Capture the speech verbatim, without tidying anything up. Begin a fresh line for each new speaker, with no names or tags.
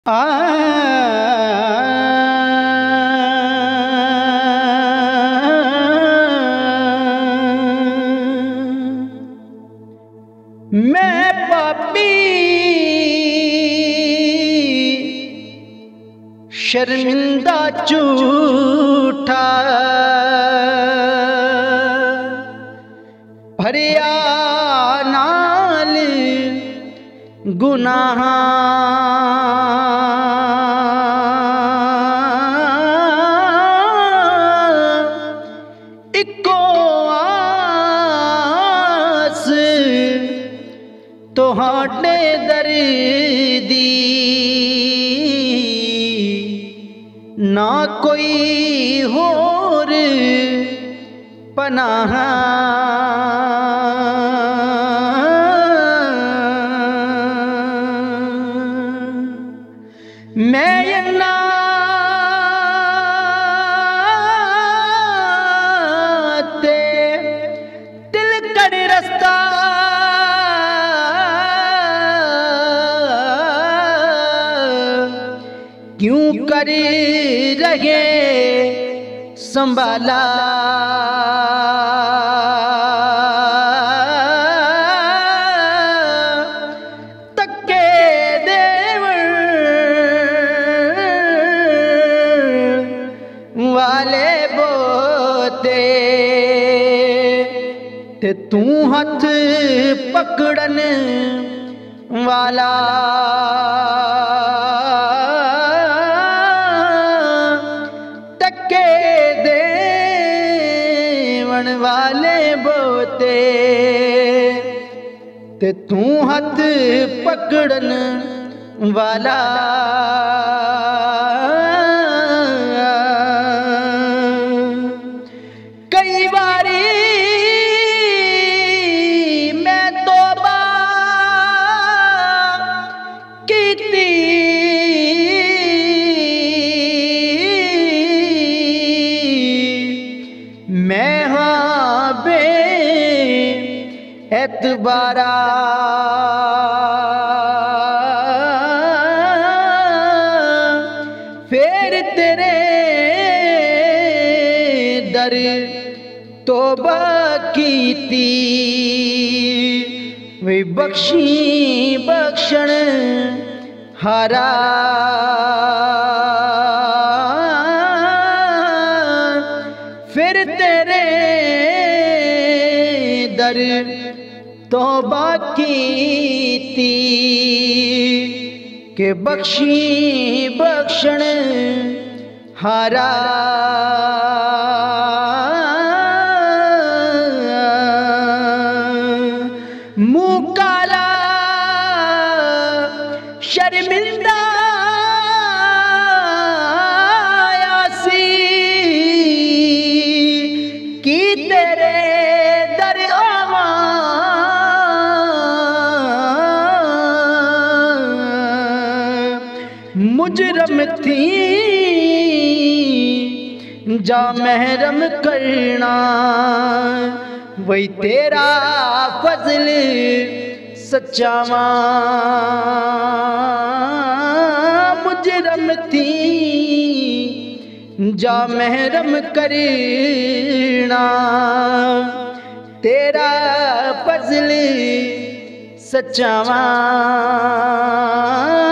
आ मैं पापी शर्मिंदा झूठा भरिया नाल गुनाह इको आस तुहाडे दर दी ना कोई होर पनाह मैं यन्ना ते दिल कर रस्ता क्यों कर रहे संभाला तके देवण वाले बोते ते तू हथ पकड़न वाला तके देवण वाले बोते ते तू हथ पकड़न वाला कई बारी मैं तौबा कीती मैं हाँ बे एतबारा फिर तेरे दर तौबा कीती वे बख्शी बख्शण हारा फिर तेरे दर तौबा कीती के बख्शी बख्शण हारा मुँह काला शर्मिंदा आसी की तेरे दर आवा मुजरम थी जा महरम करना वही तेरा फजल सच्चावा मुजरम थी जा महरम करना तेरा फजल सच्चावा